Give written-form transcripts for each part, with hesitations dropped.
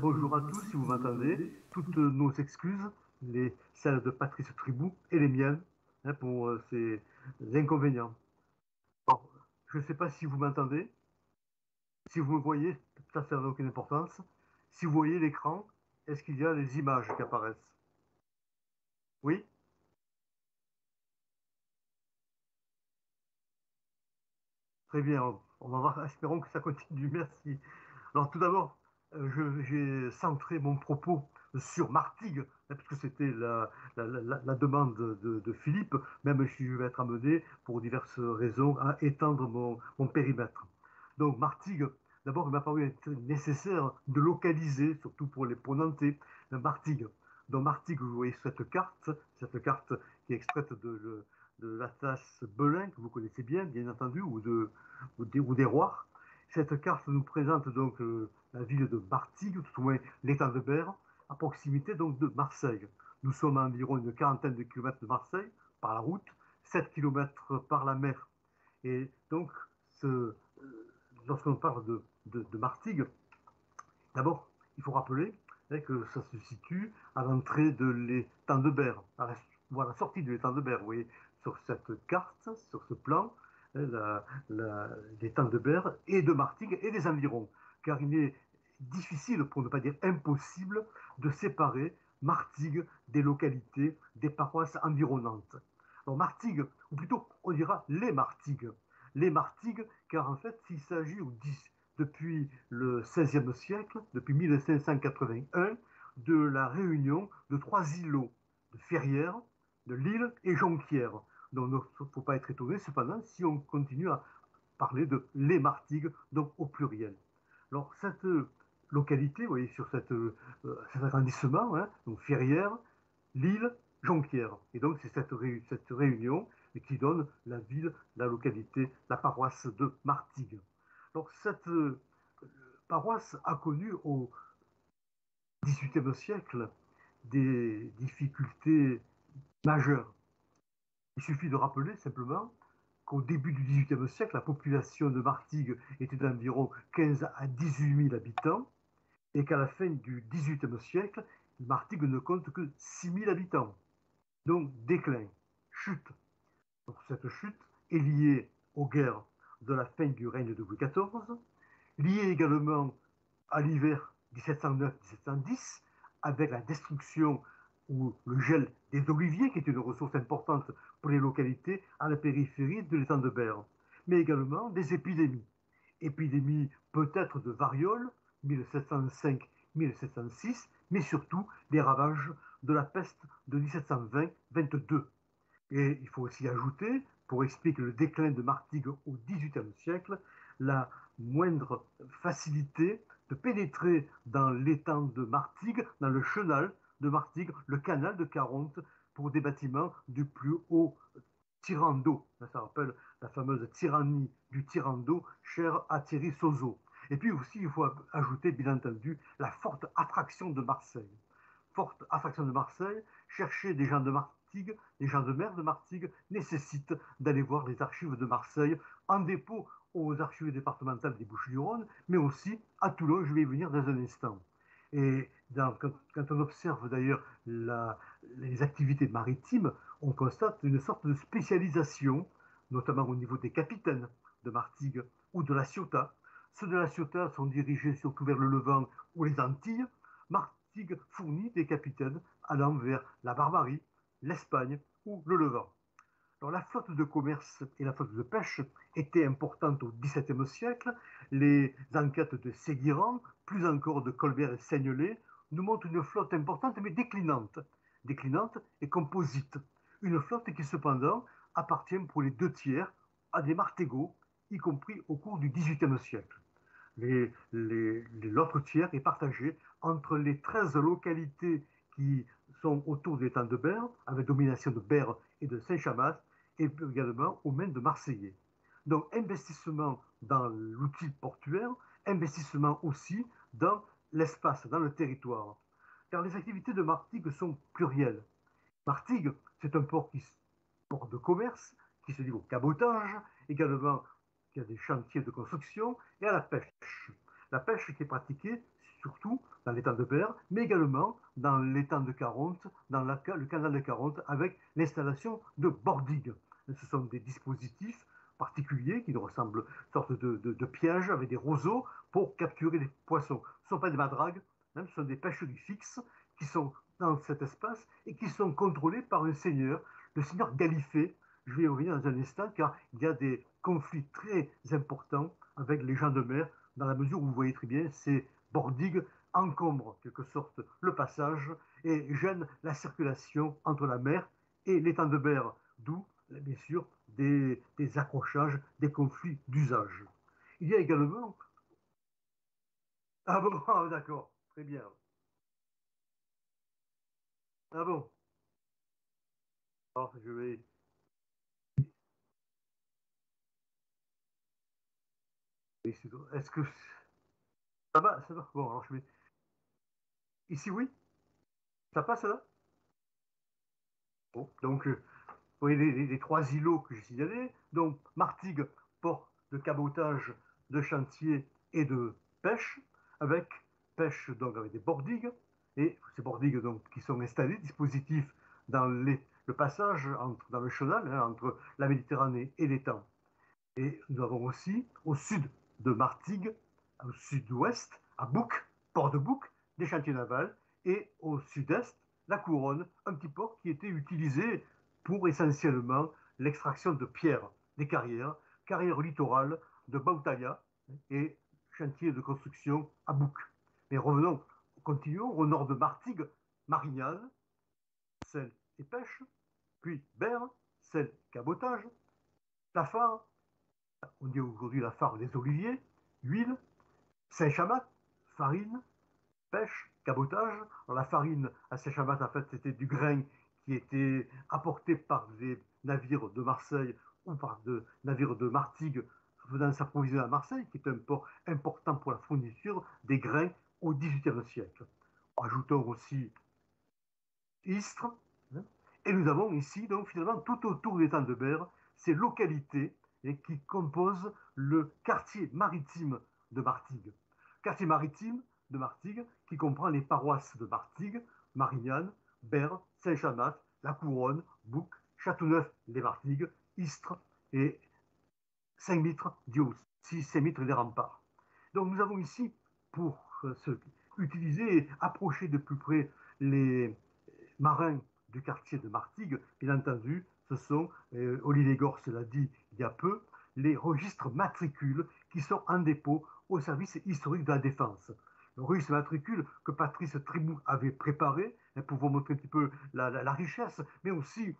bonjour à tous, si vous m'entendez. Toutes nos excuses, celles de Patrice Tribou et les miennes, pour ces inconvénients. Alors, je ne sais pas si vous m'entendez. Si vous me voyez, ça n'a aucune importance. Si vous voyez l'écran, est-ce qu'il y a les images qui apparaissent? Oui? Très bien. On va voir, espérons que ça continue. Merci. Alors tout d'abord, j'ai centré mon propos sur Martigues, puisque c'était la demande de Philippe, même si je vais être amené, pour diverses raisons, à étendre mon périmètre. Donc Martigues, d'abord, il m'a paru être nécessaire de localiser, surtout pour les Ponantais, Martigues. Donc Martigues, vous voyez cette carte qui est extraite de l'Atlas Belin, que vous connaissez bien entendu, ou des Rois. Cette carte nous présente donc la ville de Martigues, tout au moins l'étang de Berre, à proximité donc de Marseille. Nous sommes à environ une quarantaine de kilomètres de Marseille par la route, 7 kilomètres par la mer. Et donc, lorsqu'on parle de Martigues, d'abord, il faut rappeler que ça se situe à l'entrée de l'étang de Berre, ou à la sortie de l'étang de Berre. Vous voyez, sur cette carte, sur ce plan, l'étang de Berre et de Martigues et des environs. Car il est difficile, pour ne pas dire impossible, de séparer Martigues des localités, des paroisses environnantes. Alors Martigues, ou plutôt on dira les Martigues, car en fait il s'agit depuis le XVIe siècle, depuis 1581, de la réunion de trois îlots, de Ferrières, de Lille et Jonquière. Donc il ne faut pas être étonné cependant si on continue à parler de les Martigues, donc au pluriel. Alors cette localité, vous voyez, sur cet arrondissement, donc Ferrières, Lille, Jonquière. Et donc c'est cette réunion qui donne la ville, la localité, la paroisse de Martigues. Donc cette paroisse a connu au XVIIIe siècle des difficultés majeures. Il suffit de rappeler simplement qu'au début du XVIIIe siècle, la population de Martigues était d'environ 15 à 18 000 habitants et qu'à la fin du XVIIIe siècle, Martigues ne compte que 6 000 habitants. Donc déclin, chute. Donc, cette chute est liée aux guerres de la fin du règne de Louis XIV, liée également à l'hiver 1709-1710, avec la destruction ou le gel des oliviers, qui est une ressource importante pour les localités à la périphérie de l'étang de Berre, mais également des épidémies. Épidémies peut-être de variole, 1705-1706, mais surtout des ravages de la peste de 1720-22. Et il faut aussi ajouter, pour expliquer le déclin de Martigues au XVIIIe siècle, la moindre facilité de pénétrer dans l'étang de Martigues, dans le chenal de Martigues, le canal de Caronte, pour des bâtiments du plus haut tirant d'eau. Ça rappelle la fameuse tyrannie du tirant d'eau, chère à Thierry Sozo. Et puis aussi, il faut ajouter, bien entendu, la forte attraction de Marseille. Forte attraction de Marseille, chercher des gens de Martigues, des gens de mer de Martigues, nécessite d'aller voir les archives de Marseille en dépôt aux archives départementales des Bouches-du-Rhône, mais aussi à Toulon, je vais y venir dans un instant. Et quand on observe d'ailleurs les activités maritimes, on constate une sorte de spécialisation, notamment au niveau des capitaines de Martigues ou de la Ciotat. Ceux de la Ciotat sont dirigés surtout vers le Levant ou les Antilles. Martigues fournit des capitaines allant vers la Barbarie, l'Espagne ou le Levant. Alors, la flotte de commerce et la flotte de pêche étaient importantes au XVIIe siècle. Les enquêtes de Séguirand, plus encore de Colbert et Seignelay, nous montrent une flotte importante mais déclinante. Déclinante et composite. Une flotte qui cependant appartient pour les deux tiers à des martégots, y compris au cours du XVIIIe siècle. L'autre tiers est partagé entre les 13 localités qui sont autour de l'étang de Berre, avec domination de Berre et de Saint-Chamas, et également aux mains de Marseillais. Donc investissement dans l'outil portuaire, investissement aussi dans l'espace, dans le territoire. Car les activités de Martigues sont plurielles. Martigues, c'est un port de commerce qui se dit au cabotage, également il y a des chantiers de construction et à la pêche. La pêche qui est pratiquée surtout dans l'étang de Berre, mais également dans l'étang de Caronte, dans le canal de Caronte, avec l'installation de bordigues. Ce sont des dispositifs particuliers qui ressemblent à une sorte de pièges avec des roseaux pour capturer les poissons. Ce ne sont pas des madragues, ce sont des pêcheries fixes qui sont dans cet espace et qui sont contrôlées par un seigneur, le seigneur Galifet. Je vais y revenir dans un instant car il y a des conflits très importants avec les gens de mer dans la mesure où vous voyez très bien ces bordigues encombrent en quelque sorte le passage et gênent la circulation entre la mer et l'étang de Berre, d'où bien sûr des accrochages, des conflits d'usage. Il y a également... Ah bon, ah, d'accord, très bien. Ah bon, alors je vais... Est-ce que... Ça va, ça va. Bon, alors je vais... Ici, oui, ça passe là. Bon, donc, vous voyez les trois îlots que j'ai signalés. Donc, Martigues, port de cabotage, de chantier et de pêche, avec pêche donc avec des bordigues, et ces bordigues donc qui sont installées, dispositifs dans le passage dans le chenal, hein, entre la Méditerranée et l'étang. Et nous avons aussi au sud de Martigues, au sud-ouest, à Bouc, port de Bouc, des chantiers navals, et au sud-est, la Couronne, un petit port qui était utilisé pour essentiellement l'extraction de pierres, des carrières littorales de Bautaya et chantier de construction à Bouc. Mais revenons, continuons au nord de Martigues, Marignane, sel et pêche, puis Berre, sel, cabotage, Tafar, on dit aujourd'hui la farine des oliviers, huile, Saint-Chamat, farine, pêche, cabotage. Alors, la farine à Saint-Chamat, en fait, c'était du grain qui était apporté par des navires de Marseille ou par des navires de Martigues venant s'approvisionner à Marseille, qui est un port important pour la fourniture des grains au XVIIIe siècle. Ajoutons aussi Istres. Hein. Et nous avons ici, donc finalement, tout autour des temps de Berre, ces localités qui composent le quartier maritime de Martigues. Quartier maritime de Martigues qui comprend les paroisses de Martigues, Marignane, Berre, Saint-Chamat, La Couronne, Bouc, Châteauneuf-les-Martigues, Istres et Saint-Mitre, dit aussi Saint-Mitre des Remparts. Donc nous avons ici, pour utiliser et approcher de plus près les marins du quartier de Martigues, bien entendu, ce sont, Olivier Gorce l'a dit il y a peu, les registres matricules qui sont en dépôt au service historique de la défense. Le registre matricule que Patrice Trimou avait préparé pour vous montrer un petit peu la richesse, mais aussi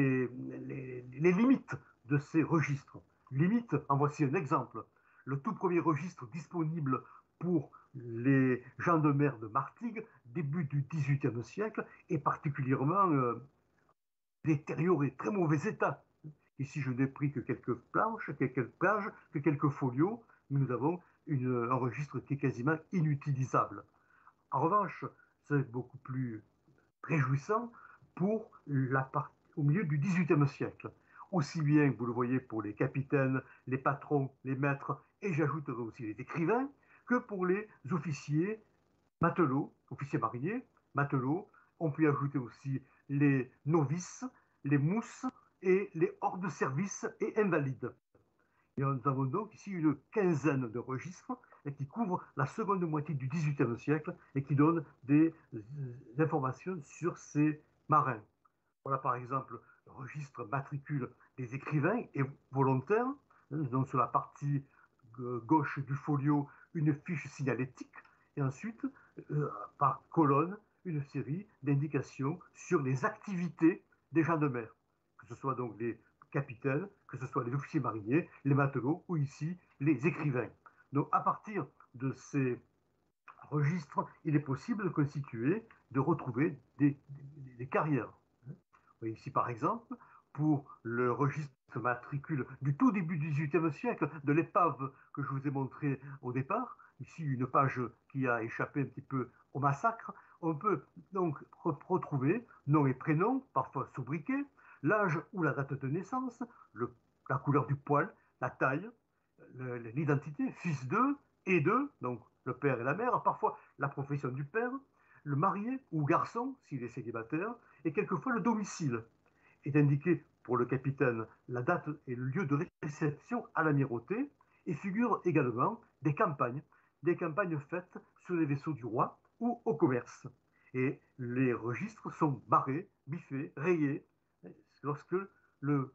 les limites de ces registres. Limite, en voici un exemple. Le tout premier registre disponible pour les gens de mer de Martigues, début du XVIIIe siècle, est particulièrement détérioré, très mauvais état. Ici, je n'ai pris que quelques planches, quelques pages, que quelques folios, mais nous avons un registre qui est quasiment inutilisable. En revanche, c'est beaucoup plus réjouissant pour au milieu du XVIIIe siècle. Aussi bien, vous le voyez, pour les capitaines, les patrons, les maîtres, et j'ajouterai aussi les écrivains, que pour les officiers, matelots, officiers mariniers, matelots. On peut y ajouter aussi les novices, les mousses et les hors de service et invalides. Et nous avons donc ici une quinzaine de registres qui couvrent la seconde moitié du XVIIIe siècle et qui donnent des informations sur ces marins. Voilà par exemple le registre matricule des écrivains et volontaires. Donc sur la partie gauche du folio, une fiche signalétique et ensuite, par colonne, une série d'indications sur les activités des gens de mer, que ce soit donc les capitaines, que ce soit les officiers mariniers, les matelots ou ici les écrivains. Donc à partir de ces registres, il est possible de constituer, de retrouver des carrières. Ici, par exemple, pour le registre matricule du tout début du XVIIIe siècle, de l'épave que je vous ai montré au départ, ici une page qui a échappé un petit peu au massacre, on peut donc retrouver nom et prénom, parfois sobriquets, l'âge ou la date de naissance, la couleur du poil, la taille, l'identité, fils de, et de, donc le père et la mère, parfois la profession du père, le marié ou garçon, s'il est célibataire, et quelquefois le domicile. Est indiqué pour le capitaine la date et le lieu de réception à l'amirauté, et figurent également des campagnes faites sur les vaisseaux du roi ou au commerce. Et les registres sont barrés, biffés, rayés, lorsque le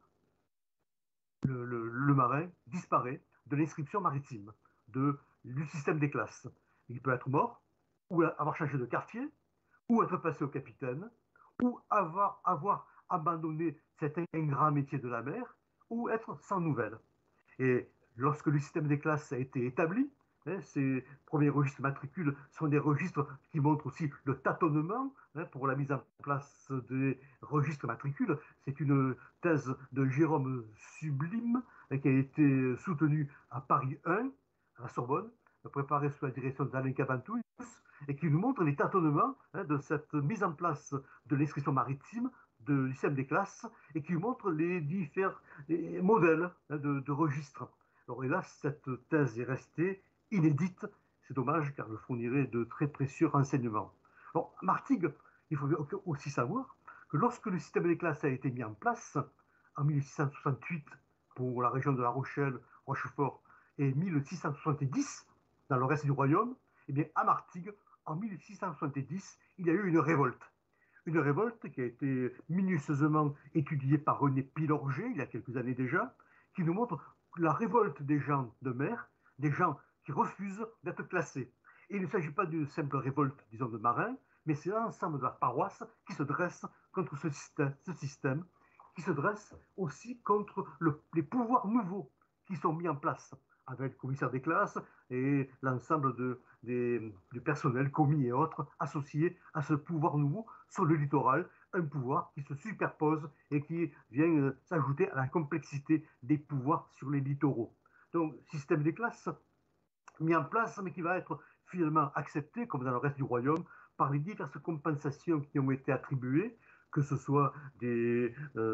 le marin disparaît de l'inscription maritime, du système des classes. Il peut être mort, ou avoir changé de quartier, ou être passé au capitaine, ou avoir abandonné cet ingrat métier de la mer, ou être sans nouvelles. Et lorsque le système des classes a été établi, ces premiers registres matricules sont des registres qui montrent aussi le tâtonnement pour la mise en place des registres matricules. C'est une thèse de Jérôme Sublime qui a été soutenue à Paris 1, à la Sorbonne, préparée sous la direction d'Alain Cabantous, et qui nous montre les tâtonnements de cette mise en place de l'inscription maritime du système des classes et qui montre les différents modèles de registres. Alors hélas, cette thèse est restée inédite. C'est dommage car elle fournirait de très précieux renseignements. Alors, Martigues, il faut aussi savoir que lorsque le système des classes a été mis en place, en 1668 pour la région de La Rochelle, Rochefort, et 1670 dans le reste du royaume, eh bien, à Martigues, en 1670, il y a eu une révolte. Une révolte qui a été minutieusement étudiée par René Pilorget il y a quelques années déjà, qui nous montre la révolte des gens de mer, des gens qui refusent d'être classés. Et il ne s'agit pas d'une simple révolte, disons, de marins, mais c'est l'ensemble de la paroisse qui se dresse contre ce système, qui se dresse aussi contre les pouvoirs nouveaux qui sont mis en place avec le commissaire des classes et l'ensemble du personnel commis et autres associés à ce pouvoir nouveau sur le littoral, un pouvoir qui se superpose et qui vient s'ajouter à la complexité des pouvoirs sur les littoraux. Donc, système des classes mis en place, mais qui va être finalement accepté, comme dans le reste du royaume, par les diverses compensations qui ont été attribuées, que ce soit des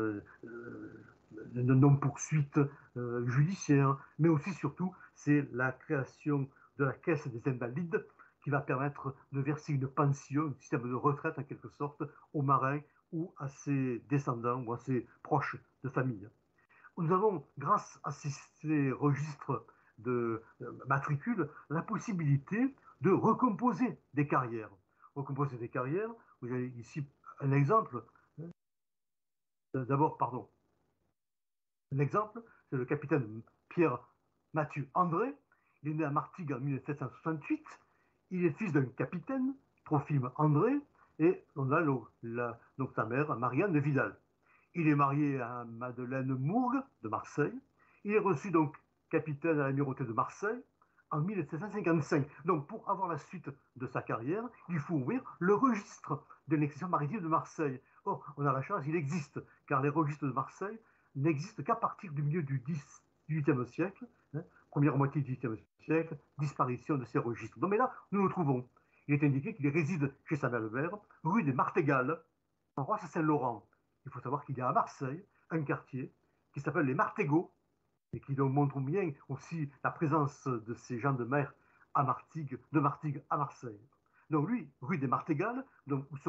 non-poursuites judiciaires, mais aussi surtout, c'est la création de la caisse des invalides qui va permettre de verser une pension, un système de retraite en quelque sorte, aux marins ou à ses descendants ou à ses proches de famille. Nous avons, grâce à ces registres de matricules, la possibilité de recomposer des carrières. Recomposer des carrières, vous avez ici un exemple. D'abord, pardon, un exemple, c'est le capitaine Pierre Mathieu André. Il est né à Martigues en 1768. Il est fils d'un capitaine, Trophime André, et on a donc sa mère, Marianne de Vidal. Il est marié à Madeleine Mourgue de Marseille. Il est reçu donc capitaine à l'amirauté de Marseille en 1755. Donc pour avoir la suite de sa carrière, il faut ouvrir le registre de l'exception maritime de Marseille. Or, on a la chance, il existe, car les registres de Marseille n'existent qu'à partir du milieu du XVIIIe siècle, première moitié du XVIIIe siècle, disparition de ces registres. Donc mais là, nous nous trouvons. Il est indiqué qu'il réside chez sa belle-mère, rue des Martégales, en Roisse-Saint-Laurent. Il faut savoir qu'il y a à Marseille un quartier qui s'appelle les Martégots et qui donc montre bien aussi la présence de ces gens de mer à Martigues, de Martigues à Marseille. Donc lui, rue des Martégales, donc où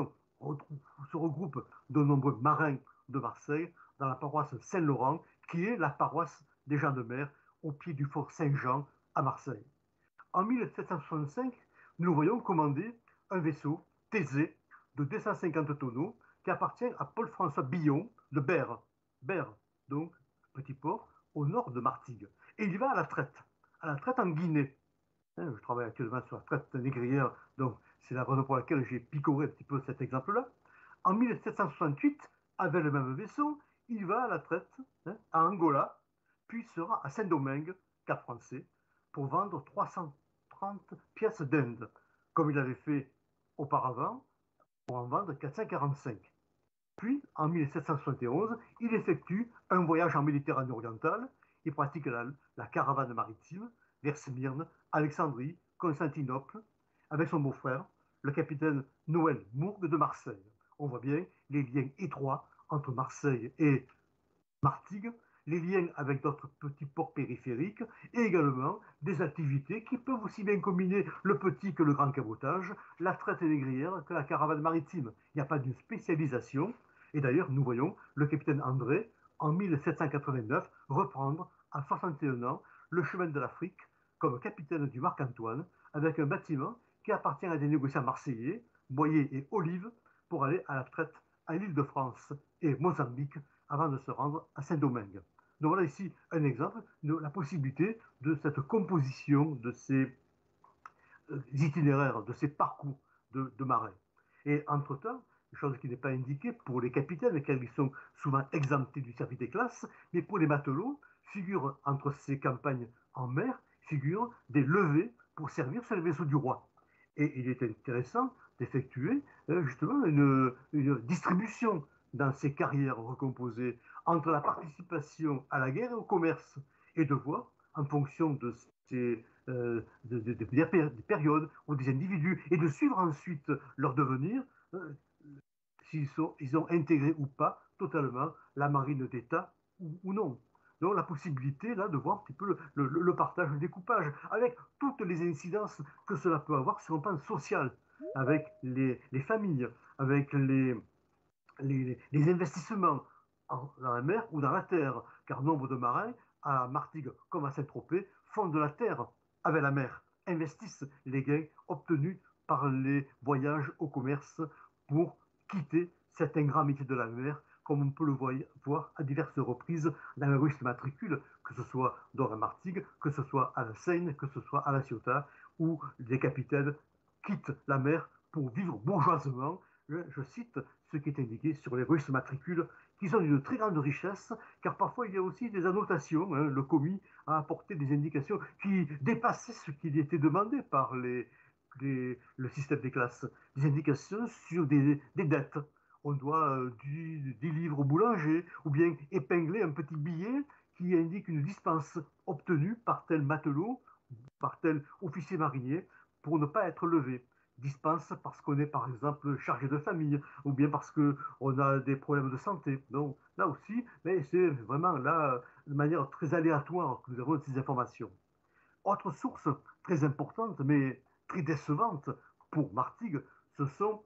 se regroupent de nombreux marins de Marseille dans la paroisse Saint-Laurent, qui est la paroisse des gens de mer au pied du fort Saint-Jean à Marseille. En 1765, nous voyons commander un vaisseau Thésée de 250 tonneaux qui appartient à Paul-François Billon de Berre. Berre, donc, petit port, au nord de Martigues. Et il va à la traite en Guinée. Je travaille actuellement sur la traite négrière, donc c'est la raison pour laquelle j'ai picoré un petit peu cet exemple-là. En 1768, avec le même vaisseau, il va à la traite à Angola, puis sera à Saint-Domingue, Cap Français, pour vendre 330 pièces d'Inde, comme il avait fait auparavant, pour en vendre 445. Puis, en 1771, il effectue un voyage en Méditerranée orientale. Il pratique la caravane maritime vers Smyrne, Alexandrie, Constantinople, avec son beau-frère, le capitaine Noël Mourgue de Marseille. On voit bien les liens étroits entre Marseille et Martigues, les liens avec d'autres petits ports périphériques et également des activités qui peuvent aussi bien combiner le petit que le grand cabotage, la traite négrière que la caravane maritime. Il n'y a pas d'une spécialisation. Et d'ailleurs, nous voyons le capitaine André, en 1789, reprendre à 61 ans le chemin de l'Afrique comme capitaine du Marc-Antoine avec un bâtiment qui appartient à des négociants marseillais, Boyer et Olive, pour aller à la traite à l'île de France et Mozambique avant de se rendre à Saint-Domingue. Donc voilà ici un exemple de la possibilité de cette composition de ces itinéraires, de ces parcours de marins. Et entre-temps, chose qui n'est pas indiquée pour les capitaines, car ils sont souvent exemptés du service des classes, mais pour les matelots, figurent entre ces campagnes en mer, figurent des levées pour servir sur les vaisseaux du roi. Et il est intéressant d'effectuer justement une distribution dans ces carrières recomposées entre la participation à la guerre et au commerce, et de voir, en fonction de ces des périodes ou des individus, et de suivre ensuite leur devenir, ils ont intégré ou pas totalement la marine d'État ou non. Donc la possibilité là de voir un petit peu le partage, le découpage, avec toutes les incidences que cela peut avoir sur un plan social, avec les familles, avec les investissements dans la mer ou dans la terre, car nombre de marins, à Martigues comme à Saint-Tropez, font de la terre avec la mer, investissent les gains obtenus par les voyages au commerce pour quitter cet ingrat métier de la mer, comme on peut le voir à diverses reprises dans le registre matricule, que ce soit dans la Martigues, que ce soit à la Seine, que ce soit à la Ciotat, où les capitaines quittent la mer pour vivre bourgeoisement. Je cite ce qui est indiqué sur les registres matricules, qui sont d'une très grande richesse, car parfois il y a aussi des annotations. Le commis a apporté des indications qui dépassaient ce qui était demandé par le système des classes. Des indications sur des dettes. On doit des livres au boulanger, ou bien épingler un petit billet qui indique une dispense obtenue par tel matelot, par tel officier marinier, pour ne pas être levé. Dispense parce qu'on est par exemple chargé de famille ou bien parce qu'on a des problèmes de santé. Donc là aussi, mais c'est vraiment là de manière très aléatoire que nous avons ces informations. Autre source très importante mais très décevante pour Martigues, ce sont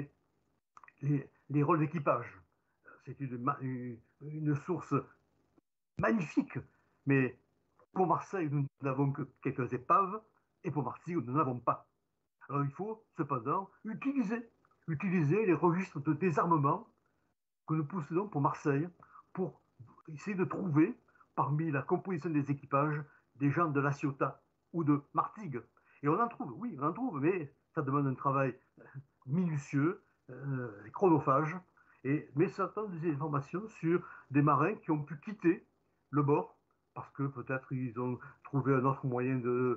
les rôles d'équipage. C'est une source magnifique, mais pour Marseille, nous n'avons que quelques épaves et pour Martigues, nous n'en avons pas. Alors il faut cependant utiliser les registres de désarmement que nous possédons pour Marseille pour essayer de trouver parmi la composition des équipages des gens de La Ciotat ou de Martigues. Et on en trouve, oui, on en trouve, mais ça demande un travail minutieux, chronophage, mais ça donne des informations sur des marins qui ont pu quitter le bord parce que peut-être ils ont trouvé un autre moyen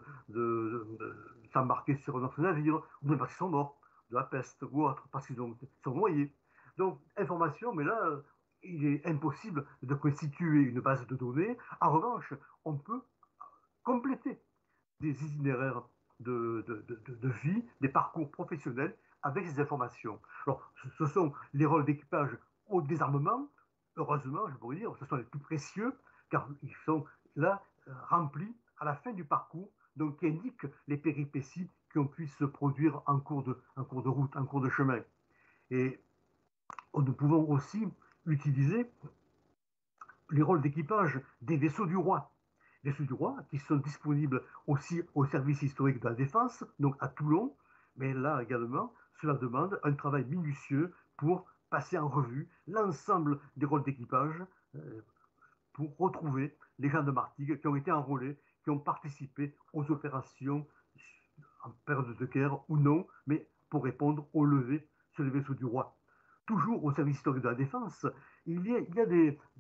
de s'embarquer sur un autre navire, ou bien parce qu'ils sont morts de la peste ou autre, parce qu'ils sont noyés. Donc, information, mais là, il est impossible de constituer une base de données. En revanche, on peut compléter des itinéraires de vie, des parcours professionnels avec ces informations. Alors, ce sont les rôles d'équipage au désarmement. Heureusement, je pourrais dire, ce sont les plus précieux, car ils sont là remplis à la fin du parcours, donc qui indiquent les péripéties qui ont pu se produire en cours de route, en cours de chemin. Et nous pouvons aussi utiliser les rôles d'équipage des vaisseaux du roi. Les vaisseaux du roi qui sont disponibles aussi au service historique de la défense, donc à Toulon, mais là également, cela demande un travail minutieux pour passer en revue l'ensemble des rôles d'équipage pour retrouver les gens de Martigues qui ont été enrôlés, qui ont participé aux opérations en période de guerre ou non, mais pour répondre aux levées sur les vaisseaux du roi. Toujours au service historique de la défense, il y a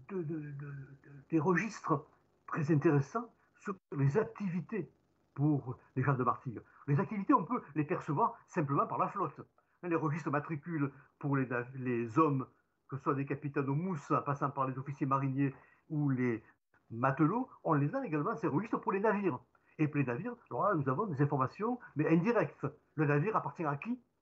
des registres très intéressants sur les activités pour les gens de Martigues. Les activités, on peut les percevoir simplement par la flotte. Les registres matricules pour les hommes, que ce soit des capitaines aux mousses, en passant par les officiers mariniers ou les matelots, on les a également, ces registres pour les navires. Et pour les navires, alors là, nous avons des informations, mais indirectes. Le navire appartient à qui?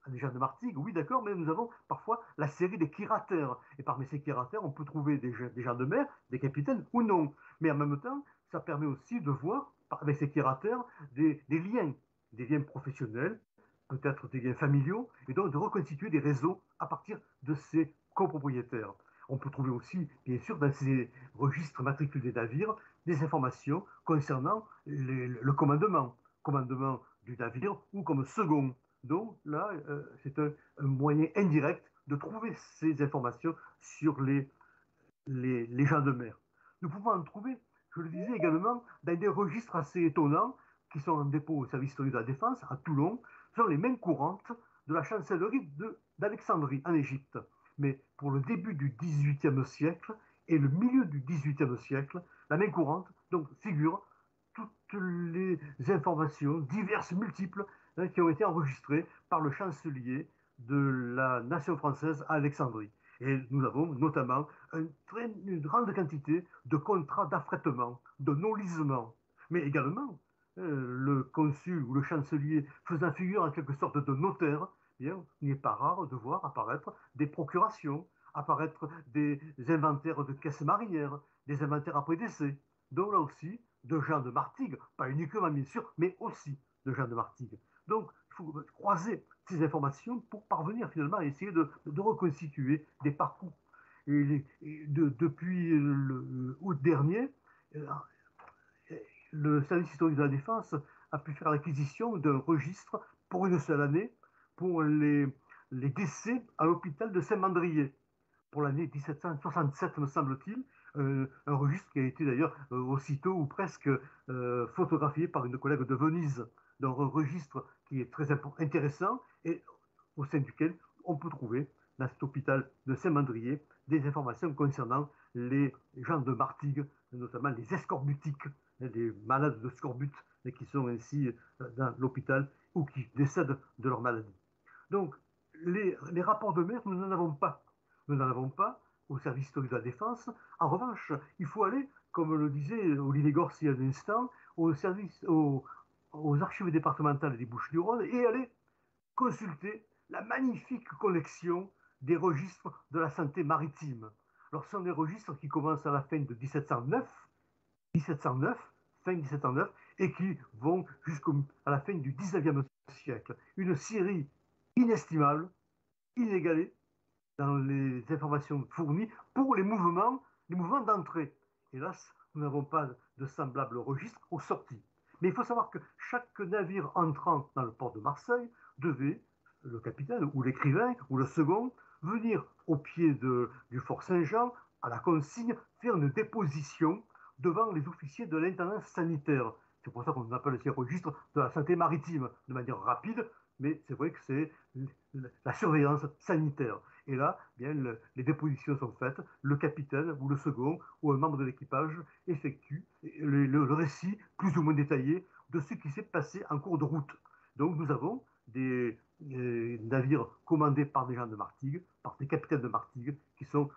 des gens de Martigues, oui, d'accord, mais nous avons parfois la série des curateurs. Et parmi ces curateurs, on peut trouver des gens de mer, des capitaines ou non. Mais en même temps, ça permet aussi de voir, avec ces curateurs, des liens professionnels, peut-être des liens familiaux, et donc de reconstituer des réseaux à partir de ces copropriétaires. On peut trouver aussi, bien sûr, dans ces registres matricules des navires, des informations concernant le commandement du navire ou comme second. Donc là, c'est un moyen indirect de trouver ces informations sur les gens de mer. Nous pouvons en trouver, je le disais également, dans des registres assez étonnants qui sont en dépôt au service historique de la défense à Toulon, ce sont les mains courantes de la chancellerie d'Alexandrie en Égypte. Mais pour le début du XVIIIe siècle et le milieu du XVIIIe siècle, la main courante donc figure toutes les informations diverses, multiples, qui ont été enregistrées par le chancelier de la nation française à Alexandrie. Et nous avons notamment une grande quantité de contrats d'affrètement, de non-lisement, mais également le consul ou le chancelier faisant figure en quelque sorte de notaire, bien, il n'est pas rare de voir apparaître des procurations, apparaître des inventaires de caisses marinières, des inventaires après décès. Donc là aussi, de gens de Martigues, pas uniquement bien sûr, mais aussi de gens de Martigues. Donc, il faut croiser ces informations pour parvenir finalement à essayer de reconstituer des parcours. Depuis août dernier, le service historique de la défense a pu faire l'acquisition d'un registre pour une seule année pour les décès à l'hôpital de Saint-Mandrier pour l'année 1767, me semble-t-il, un registre qui a été d'ailleurs aussitôt ou presque photographié par une collègue de Venise, dans un registre qui est très intéressant et au sein duquel on peut trouver, dans cet hôpital de Saint-Mandrier, des informations concernant les gens de Martigues, notamment les escorbutiques, les malades de scorbut, qui sont ainsi dans l'hôpital ou qui décèdent de leur maladie. Donc, les rapports de mer, nous n'en avons pas. Nous n'en avons pas au service historique de la défense. En revanche, il faut aller, comme le disait Olivier Gorce il y a un instant, aux archives départementales des Bouches-du-Rhône et aller consulter la magnifique collection des registres de la santé maritime. Alors, ce sont des registres qui commencent à la fin de 1709, fin 1709, et qui vont jusqu'à la fin du 19e siècle. Une série inestimable, inégalée dans les informations fournies pour les mouvements d'entrée. Hélas, nous n'avons pas de semblable registre aux sorties. Mais il faut savoir que chaque navire entrant dans le port de Marseille devait, le capitaine ou l'écrivain ou le second, venir au pied du fort Saint-Jean, à la consigne, faire une déposition devant les officiers de l'intendance sanitaire. C'est pour ça qu'on appelle ces registres de la santé maritime, de manière rapide, mais c'est vrai que c'est la surveillance sanitaire. Et là, bien, les dépositions sont faites, le capitaine ou le second ou un membre de l'équipage effectue le récit plus ou moins détaillé de ce qui s'est passé en cours de route. Donc nous avons des navires commandés par des gens de Martigues, par des capitaines de Martigues, qui sont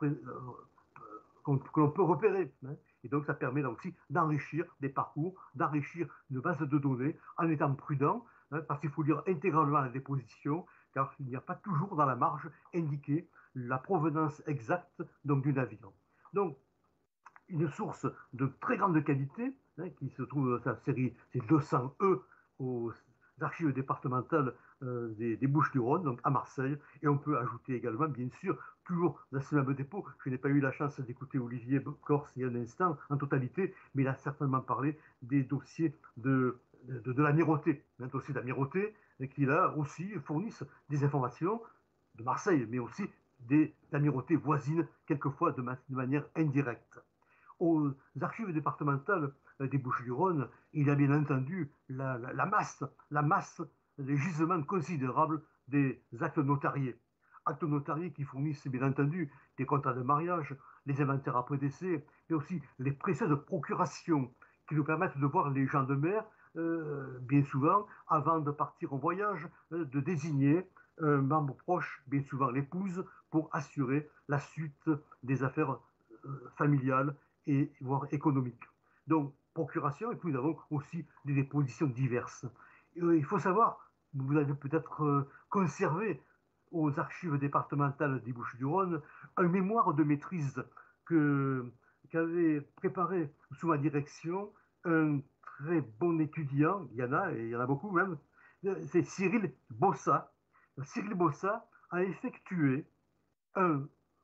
que l'on peut repérer. Hein. Et donc ça permet là aussi d'enrichir des parcours, d'enrichir une base de données en étant prudent, hein, parce qu'il faut lire intégralement la déposition, car il n'y a pas toujours dans la marge indiqué la provenance exacte donc, du navire. Donc une source de très grande qualité, hein, qui se trouve dans sa série, c'est 200E aux archives départementales des Bouches-du-Rhône, donc à Marseille, et on peut ajouter également, bien sûr, toujours dans ce même dépôt, je n'ai pas eu la chance d'écouter Olivier Corse il y a un instant en totalité, mais il a certainement parlé des dossiers de l'amirauté, un dossier d'amirauté, qui là aussi fournissent des informations de Marseille, mais aussi des amirautés voisines, quelquefois de manière indirecte aux archives départementales des Bouches-du-Rhône, il y a bien entendu la masse, les gisements considérables des actes notariés. Actes notariés qui fournissent bien entendu des contrats de mariage, les inventaires après décès, et aussi les précieuses procurations qui nous permettent de voir les gens de mer, bien souvent, avant de partir en voyage, de désigner un membre proche, bien souvent l'épouse, pour assurer la suite des affaires familiales et voire économique. Donc, procuration, et puis nous avons aussi des dépositions diverses. Il faut savoir vous avez peut-être conservé aux archives départementales des Bouches-du-Rhône un mémoire de maîtrise que, qu'avait préparé sous ma direction un très bon étudiant, il y en a, et il y en a beaucoup même, c'est Cyril Bossa. Cyril Bossa a effectué un,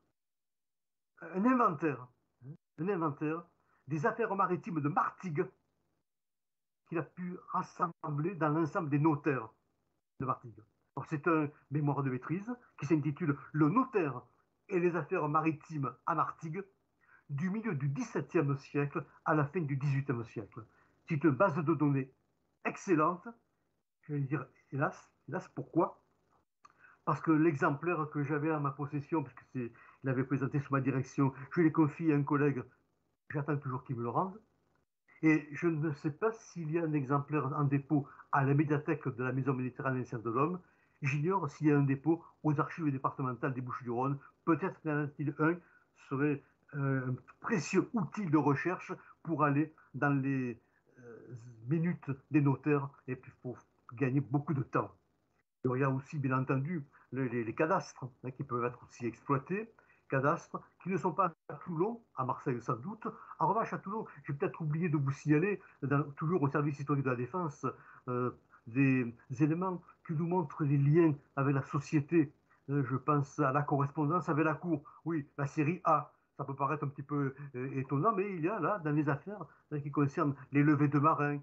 un inventaire, un inventaire des affaires maritimes de Martigues qu'il a pu rassembler dans l'ensemble des notaires de Martigues. C'est un mémoire de maîtrise qui s'intitule Le notaire et les affaires maritimes à Martigues du milieu du XVIIe siècle à la fin du XVIIIe siècle. C'est une base de données excellente. Je vais dire, hélas, hélas, pourquoi? Parce que l'exemplaire que j'avais à ma possession, puisque il l'avait présenté sous ma direction, je l'ai confié à un collègue, j'attends toujours qu'il me le rende. Et je ne sais pas s'il y a un exemplaire en dépôt à la médiathèque de la Maison méditerranéenne de l'Homme. J'ignore s'il y a un dépôt aux archives départementales des Bouches-du-Rhône. Peut-être qu'il y en a-t-il un, ce serait un précieux outil de recherche pour aller dans les minutes des notaires et puis pour gagner beaucoup de temps. Il y a aussi, bien entendu, les cadastres qui peuvent être aussi exploités, cadastres qui ne sont pas à Toulon, à Marseille sans doute. En revanche, à Toulon, j'ai peut-être oublié de vous signaler, toujours au service historique de la défense, des éléments qui nous montrent les liens avec la société. Je pense à la correspondance avec la cour. Oui, la série A. Ça peut paraître un petit peu étonnant, mais il y a là, dans les affaires qui concernent les levées de marins,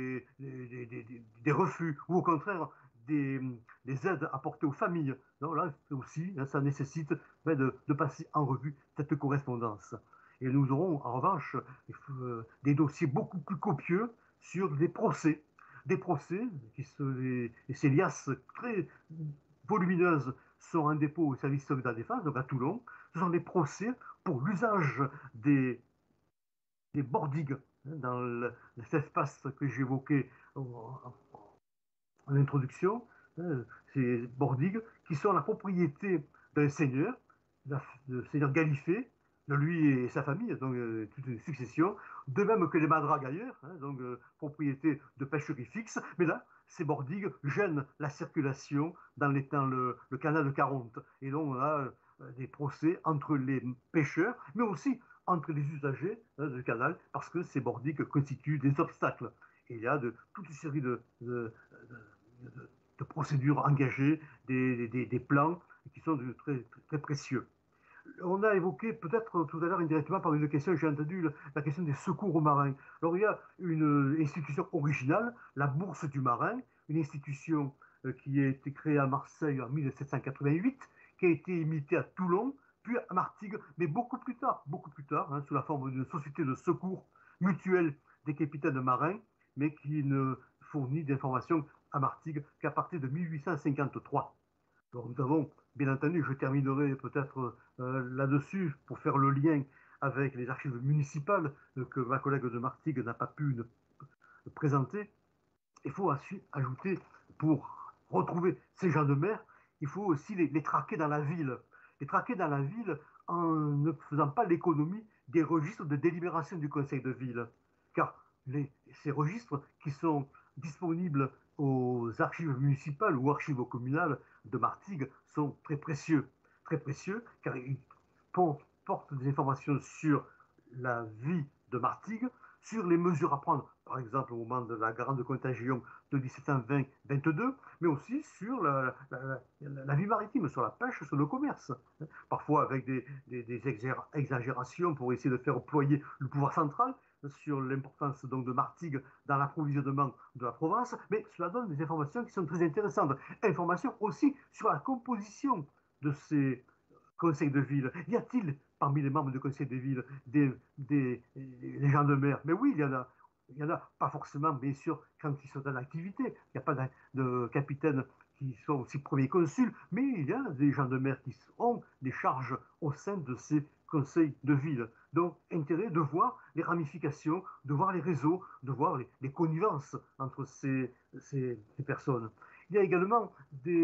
des refus, ou au contraire, des, des aides apportées aux familles. Donc là aussi, ça nécessite de passer en revue cette correspondance. Et nous aurons en revanche des dossiers beaucoup plus copieux sur des procès et ces liasses très volumineuses sont en dépôt au service de la défense, donc à Toulon. Ce sont des procès pour l'usage des bordigues dans cet espace que j'évoquais en introduction, ces bordigues qui sont la propriété d'un seigneur, le seigneur Galifet, de lui et sa famille, donc toute une succession, de même que les madragues ailleurs, donc propriété de pêcherie fixe, mais là, ces bordigues gênent la circulation dans le canal de Caronte. Et donc on a des procès entre les pêcheurs, mais aussi entre les usagers du canal, parce que ces bordigues constituent des obstacles. Et il y a toute une série de procédures engagées, des plans qui sont très, très précieux. On a évoqué peut-être tout à l'heure indirectement par une question, j'ai entendu la question des secours aux marins. Alors il y a une institution originale, la Bourse du Marin, une institution qui a été créée à Marseille en 1788, qui a été imitée à Toulon, puis à Martigues, mais beaucoup plus tard, sous la forme d'une société de secours mutuelle des capitaines marins, mais qui ne fournit d'informations à Martigues qu'à partir de 1853. Alors, nous avons, bien entendu, je terminerai peut-être là-dessus pour faire le lien avec les archives municipales que ma collègue de Martigues n'a pas pu présenter. Il faut ajouter, pour retrouver ces gens de mer, il faut aussi les traquer dans la ville. Les traquer dans la ville en ne faisant pas l'économie des registres de délibération du conseil de ville. Car ces registres qui sont disponibles aux archives municipales ou archives communales de Martigues sont très précieux car ils portent des informations sur la vie de Martigues, sur les mesures à prendre, par exemple au moment de la grande contagion de 1720-22, mais aussi sur la vie maritime, sur la pêche, sur le commerce. Parfois avec des exagérations pour essayer de faire ployer le pouvoir central sur l'importance donc de Martigues dans l'approvisionnement de la Provence, mais cela donne des informations qui sont très intéressantes. Informations aussi sur la composition de ces conseils de ville. Y a-t-il parmi les membres du conseil de ville des gens de mer? Mais oui, il y en a. Il y en a pas forcément, bien sûr, quand ils sont en activité. Il n'y a pas de capitaine qui sont aussi premiers consuls, mais il y a des gens de mer qui ont des charges au sein de ces conseils de ville. Donc, intérêt de voir les ramifications, de voir les réseaux, de voir les connivences entre ces personnes. Il y a également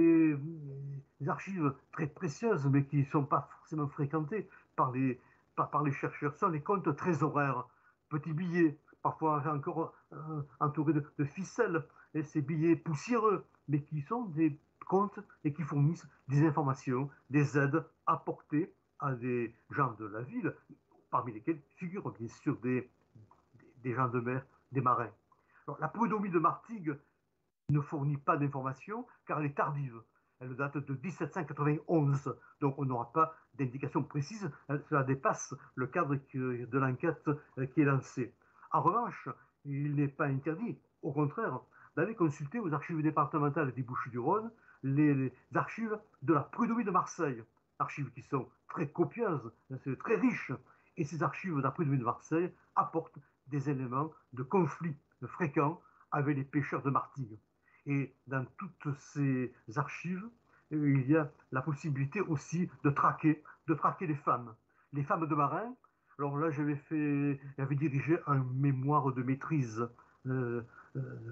des archives très précieuses, mais qui ne sont pas forcément fréquentées par les chercheurs. Ce sont les comptes trésoraires, petits billets, parfois encore entourés de ficelles, et ces billets poussiéreux mais qui sont des comptes et qui fournissent des informations, des aides apportées à des gens de la ville, parmi lesquels figurent bien sûr des gens de mer, des marins. Alors, la polydomie de Martigues ne fournit pas d'informations car elle est tardive. Elle date de 1791, donc on n'aura pas d'indication précise. Cela dépasse le cadre de l'enquête qui est lancée. En revanche, il n'est pas interdit, au contraire, d'aller consulter aux archives départementales des Bouches-du-Rhône les archives de la Prud'homme de Marseille, archives qui sont très copieuses, très riches, et ces archives de la Prud'homme de Marseille apportent des éléments de conflit fréquents avec les pêcheurs de Martigues. Et dans toutes ces archives, il y a la possibilité aussi de traquer les femmes de marins. Alors là, j'avais dirigé un mémoire de maîtrise. Euh, euh,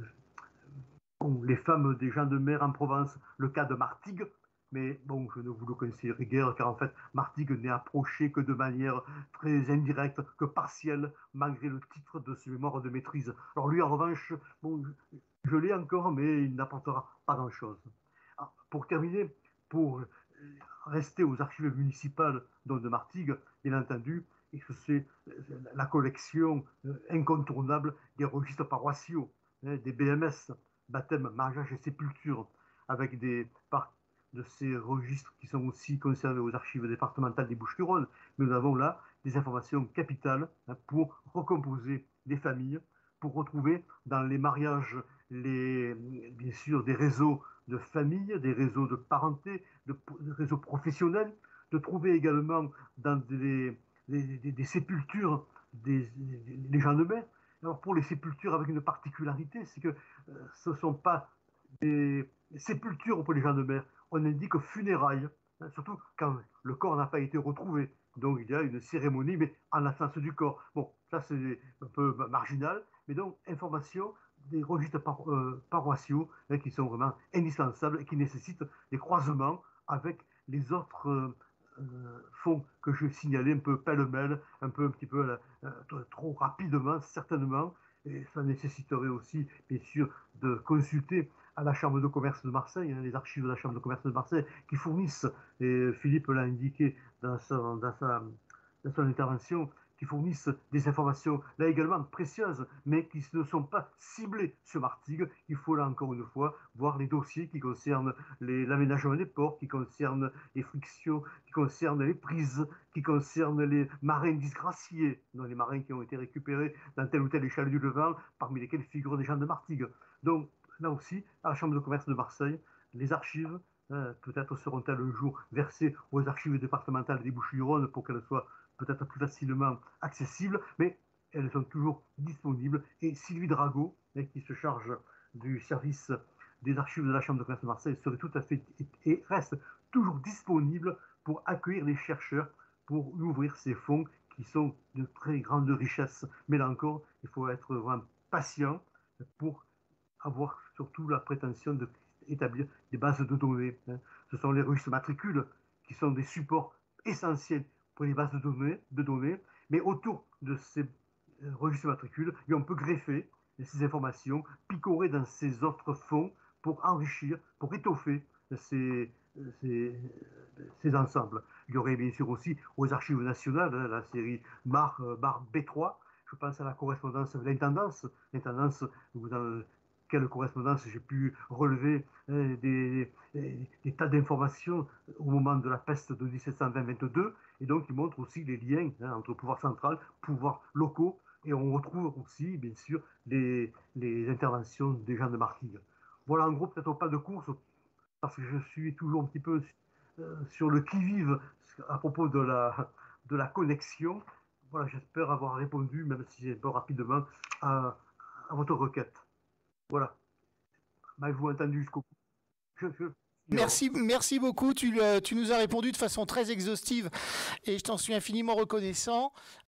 les femmes des gens de mer en Provence, le cas de Martigues, mais bon, je ne vous le conseillerais guère, car en fait, Martigues n'est approché que de manière très indirecte, que partielle, malgré le titre de ce mémoire de maîtrise. Alors lui, en revanche, bon, je l'ai encore, mais il n'apportera pas grand-chose. Pour terminer, pour rester aux archives municipales de Martigues, bien entendu, et que c'est la collection incontournable des registres paroissiaux, des BMS, baptême, mariage et sépulture, avec des parts de ces registres qui sont aussi conservés aux archives départementales des Bouches-du-Rhône. Mais nous avons là des informations capitales pour recomposer des familles, pour retrouver dans les mariages, bien sûr, des réseaux de famille, des réseaux de parenté, des réseaux professionnels, de trouver également dans des sépultures les gens de mer. Alors pour les sépultures avec une particularité, c'est que ce ne sont pas des sépultures pour les gens de mer. On indique funérailles, hein, surtout quand le corps n'a pas été retrouvé. Donc il y a une cérémonie, mais en l'absence du corps. Bon, ça c'est un peu marginal, mais donc information des registres paroissiaux hein, qui sont vraiment indispensables et qui nécessitent des croisements avec les autres fonds que je signalais un peu pêle-mêle, un petit peu trop rapidement, certainement. Et ça nécessiterait aussi, bien sûr, de consulter à la Chambre de commerce de Marseille, hein, les archives de la Chambre de commerce de Marseille, qui fournissent, et Philippe l'a indiqué dans son intervention, qui fournissent des informations, là également précieuses, mais qui ne sont pas ciblées sur Martigues. Il faut là encore une fois voir les dossiers qui concernent l'aménagement des ports, qui concernent les frictions, qui concernent les prises, qui concernent les marins disgraciés, donc les marins qui ont été récupérés dans tel ou tel échelle du Levant, parmi lesquels figurent des gens de Martigues. Donc là aussi, à la Chambre de commerce de Marseille, les archives peut-être seront-elles un jour versées aux archives départementales des Bouches-du-Rhône pour qu'elles soient peut-être plus facilement accessibles, mais elles sont toujours disponibles. Et Sylvie Drago, qui se charge du service des archives de la Chambre de commerce de Marseille, serait tout à fait et reste toujours disponible pour accueillir les chercheurs, pour ouvrir ces fonds qui sont de très grande richesse. Mais là encore, il faut être vraiment patient pour avoir surtout la prétention d'établir des bases de données. Hein. Ce sont les registres matricules qui sont des supports essentiels pour les bases de données, mais autour de ces registres matricules, on peut greffer ces informations, picorer dans ces autres fonds pour enrichir, pour étoffer ces ensembles. Il y aurait bien sûr aussi aux archives nationales, hein, la série Bar B3, je pense à la correspondance de l'intendance. L'intendance, dans quelle correspondance j'ai pu relever des tas d'informations au moment de la peste de 1720-22, et donc il montre aussi les liens hein, entre pouvoir central, pouvoirs locaux, et on retrouve aussi, bien sûr, les interventions des gens de Martigues. Voilà, en gros, peut-être pas de course, parce que je suis toujours un petit peu sur le qui-vive à propos de la connexion. Voilà, j'espère avoir répondu, même si c'est un peu rapidement, à votre requête. Voilà. M'avez-vous entendu jusqu'au bout? Merci beaucoup. Tu nous as répondu de façon très exhaustive et je t'en suis infiniment reconnaissant.